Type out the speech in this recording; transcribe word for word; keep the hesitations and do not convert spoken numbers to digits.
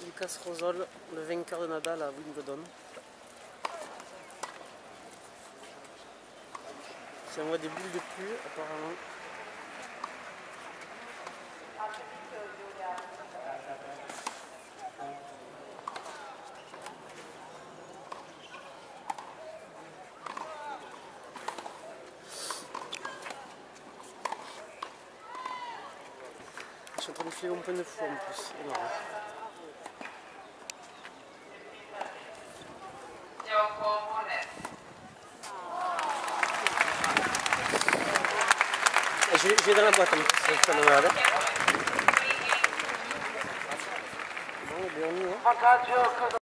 Lucas Rosol, le vainqueur de Nadal à Wimbledon. Qui envoie des boules de pluie apparemment. Je suis en train de filer mon point de fou en plus, énorme. Je vais dans la boîte un petit peu, ça me malade. Bon, bien mis, hein.